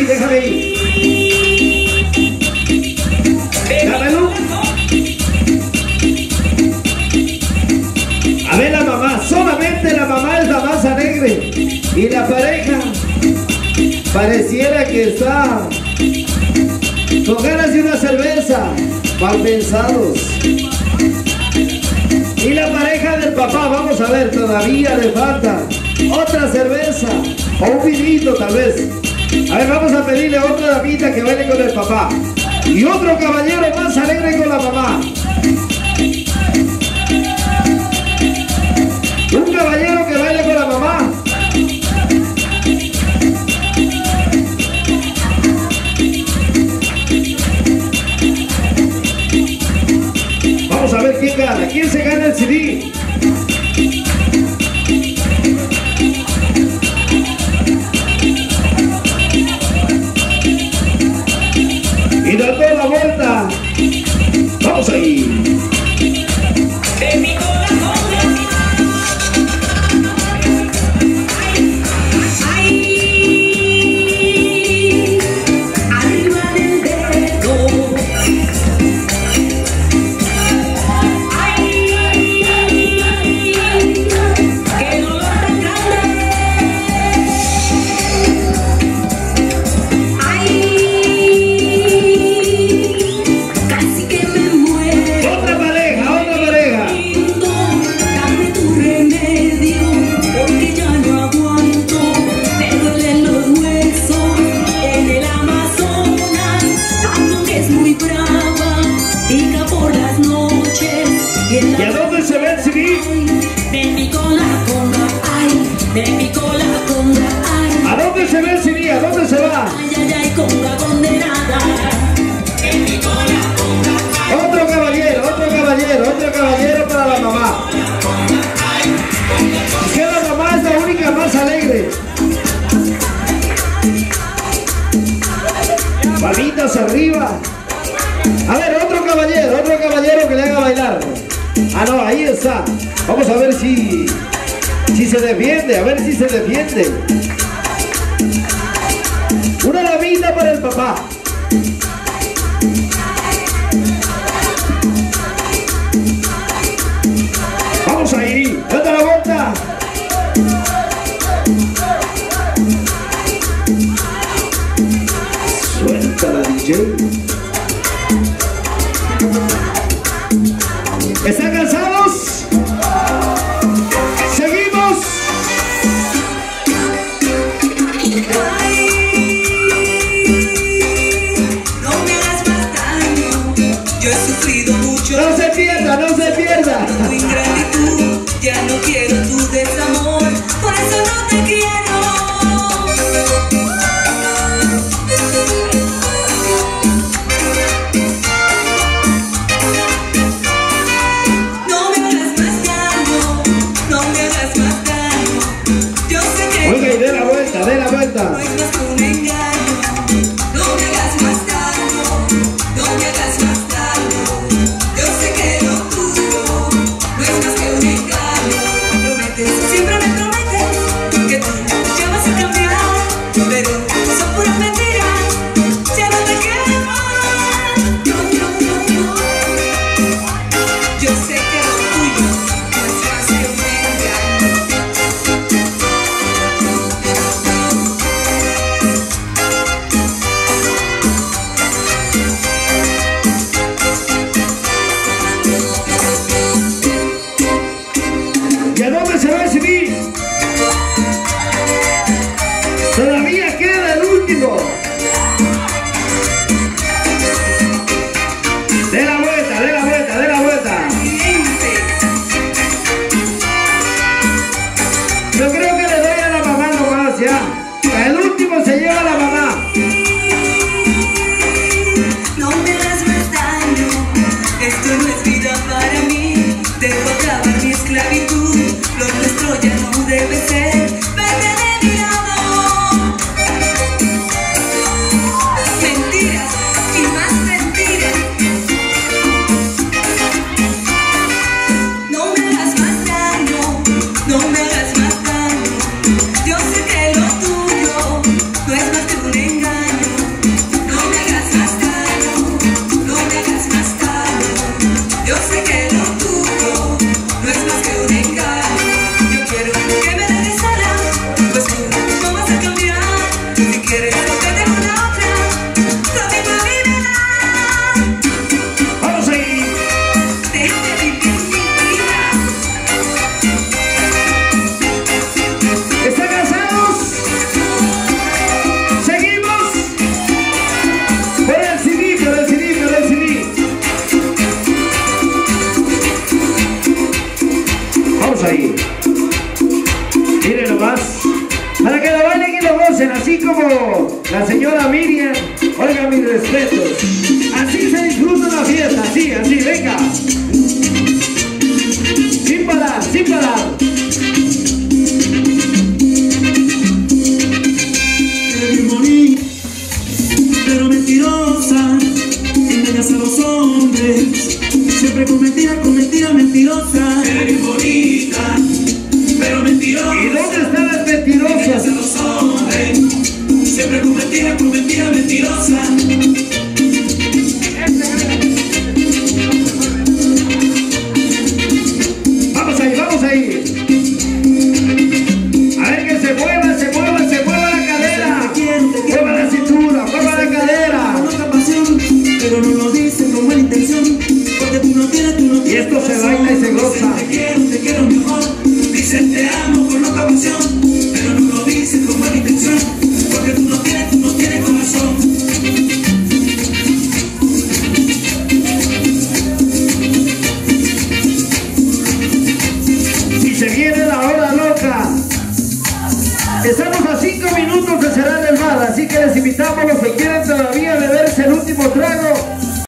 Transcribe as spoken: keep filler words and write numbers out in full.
déjame ahí. Dámelo. A ver la mamá, solamente la mamá es la más alegre. Y la pareja pareciera que está con ganas de una cerveza. Mal pensados. Y la pareja del papá, vamos a ver, todavía le falta otra cerveza o un vinito tal vez. A ver, vamos a pedirle otra damita que baile con el papá y otro caballero más alegre con la mamá. Un caballero que baile con la mamá. Vamos a ver quién gana, quién se gana el C D. Y dando la vuelta. Vamos ahí. De mi corazón. Ay, arriba del dedo. Ay, qué dolor tan grande. Ay, casi que me muero. Otra pareja, otra pareja. Dame tu remedio, porque ya no aguanto. Me duelen los huesos en el Amazonas. Ando que es muy brava, pica por las noches. Y en ¿Y a la dónde se ve el C D? me picó la conga, ay, me picó la conga, ay. ¿A dónde se ve el C D? ¿A dónde se va? Ay, ay, ay, conga condenada. Me picó la conga, Otro caballero, otro caballero, otro caballero para la mamá. Que la mamá es la única más alegre. Palmitas arriba. A ver, otro caballero, otro caballero que le haga bailar. Ah, no, ahí está. Vamos a ver si, si se defiende, a ver si se defiende. Una damita para el papá. Vamos ahí, date la vuelta. Suéltala, D J. ¿Están cansados? Seguimos. no me hagas más daño. Yo he sufrido mucho. No se pierda, no se pierda. Tu ingratitud, ya no quiero tu desamor, por eso no te quiero. No me hagas más daño, no me hagas más daño. Yo sé que Oiga, y dé la vuelta, dé la no vuelta. es más que un engaño. No me hagas más daño, no me hagas más daño. Yo sé que lo tuyo no es más que un engaño. Prometes, siempre me prometes que tú ya vas a cambiar, pero son puras mentiras. Ya no te quiero más. Yo, yo, yo, yo. Yo sé que lo tuyo no es más que un engaño. ¿Y a dónde se va el C D? Todavía queda el último. De la vuelta, de la vuelta, de la vuelta. Yo creo que le doy a la mamá nomás ya. El último se lleva a la mamá. No me hagas más daño, esto no es vida para mí. Debo acabar mi esclavitud, lo nuestro ya no debe ser. Vete de mi lado. Mentiras y más mentiras. No me hagas más daño, no me hagas más daño. Yo sé que lo tuyo no es más que un engaño. la señora Miriam. Oiga, mis respetos. Así se disfruta la fiesta, así, así, venga. Sin parar, sin parar. Eres bonita, pero mentirosa, engañas a los hombres, siempre con mentira, con mentira mentirosa. Eres bonita, pero mentirosa. ¿Y dónde están las mentirosas? Engañas a los hombres, siempre con mentira, con mentira mentirosa. Vamos ahí, vamos ahí. A ver que se mueva, se mueva, se mueva la cadera. Mueva la cintura, mueva la cadera. Con otra pasión, pero no lo dices con buena intención, porque tú no tienes, tú no tienes. Y esto se corazón. baila y se goza. Te quiero, te quiero mejor. Dices te amo con otra pasión, pero no lo dices con buena intención, porque tú no tienes, tú no tienes corazón. Y se viene la hora loca. Estamos a cinco minutos de cerrar el bar, así que les invitamos a los que quieran todavía beberse el último trago.